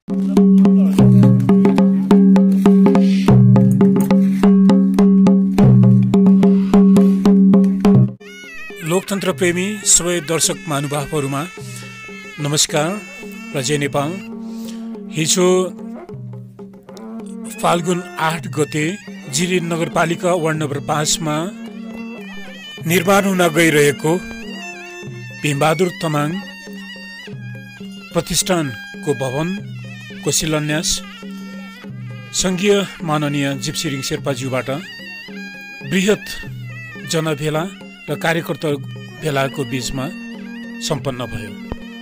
लोकतन्त्र प्रेमी सबै दर्शक महानुभावहरुमा नमस्कार र जय नेपाल। हिजो फाल्गुन 8 गते जिरी नगरपालिका वार्ड नम्बर 5 मा निर्माण हुन गइरहेको भीमबहादुर तमाङ प्रतिष्ठानको भवनको शिलान्यास संघीय माननीय जिप्सिरिङ शेर्पाज्यूबाट बृहत जनभेला र कार्यकर्ता भेलाको बीचमा सम्पन्न भयो।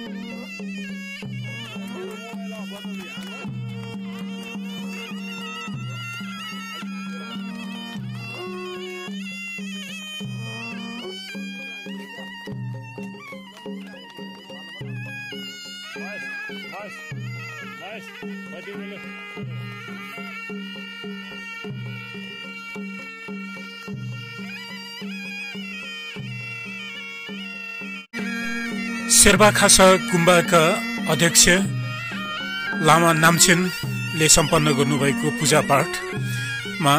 शेर्पा खासा गुम्बाका अध्यक्ष लामा नाम्छेनले सम्पन्न गर्नुभएको पूजापाठमा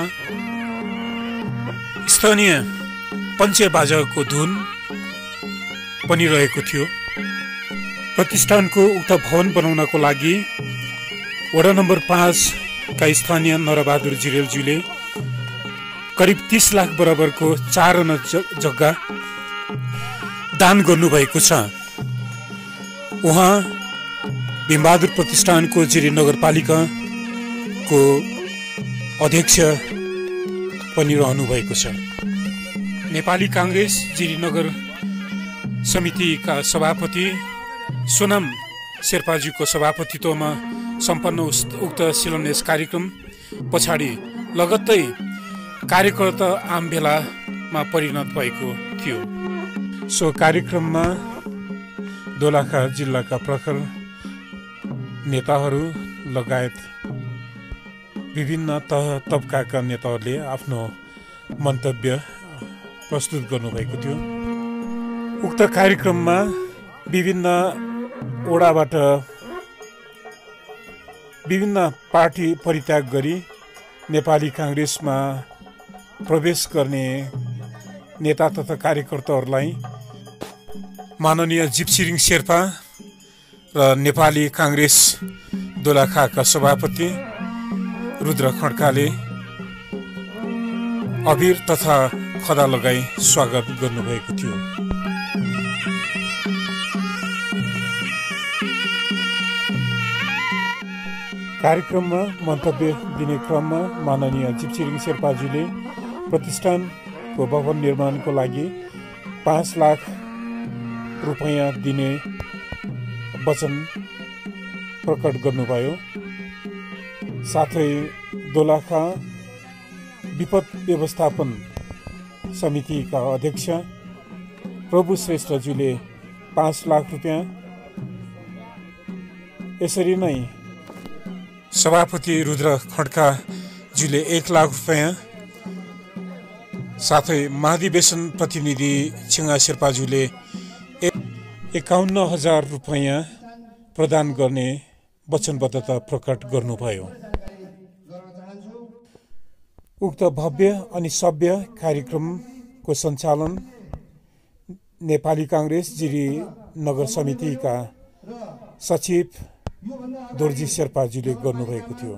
स्थानीय पञ्चबाजाको धुन पनि रहेको थियो। प्रतिष्ठानको उक्त भवन बनाउनको लागि वडा नम्बर 5 का स्थानीय नरबहादुर जिरेलज्यूले करिब 30 लाख बराबरको 4 अना जग्गा दान गर्नुभएको छ। उहाँ भीमबहादुर प्रतिष्ठानको जिरी नगरपालिकाको अध्यक्ष पनि रहनु भएको छ। नेपाली कांग्रेस जिरी नगर समितिका सभापति सोनाम शेर्पाज्यूको सभापतित्वमा सम्पन्न उक्त शिलान्यास कार्यक्रम पछाडि लगत्तै कार्यकर्ता आम भेलामा परिणत भएको थियो। सो कार्यक्रममा दोलाखा जिल्लाका प्रखर नेताहरू लगायत विभिन्न तह तबकाका नेताहरूले आफ्नो मन्तव्य प्रस्तुत गर्नुभएको थियो। उक्त कार्यक्रममा विभिन्न ओडाबाट विभिन्न पार्टी परित्याग गरी नेपाली कांग्रेसमा प्रवेश गर्ने नेता तथा कार्यकर्ताहरूलाई माननीय जिप्सिरिङ शेर्पा र नेपाली कांग्रेस दोलाखाका सभापति रुद्र खड्काले अबिर तथा खदा लगाई स्वागत गर्नुभएको थियो। कार्यक्रममा मन्तव्य दिने क्रममा माननीय जिप्सिरिङ शेर्पाज्यूले प्रतिष्ठानको भवन निर्माणको लागि 5 लाख रुपैयाँ दिने वचन प्रकट गर्नुभयो। साथै दोलाखा विपद व्यवस्थापन समितिका अध्यक्ष प्रभु श्रेष्ठज्यूले 5 लाख रुपैयाँ, यसरी नै सभापति रुद्र खड्काज्यूले 1 लाख रुपैयाँ, साथै महाधिवेशन प्रतिनिधि छिङ्गा शेर्पाज्यूले 51,000 रुपैयाँ प्रदान गर्ने वचनबद्धता प्रकट गर्नुभयो। उक्त भव्य अनि सभ्य कार्यक्रमको सञ्चालन नेपाली कांग्रेस जिरी नगर समितिका सचिव दोर्जी शेर्पाज्यूले गर्नुभएको थियो।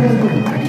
Facebook.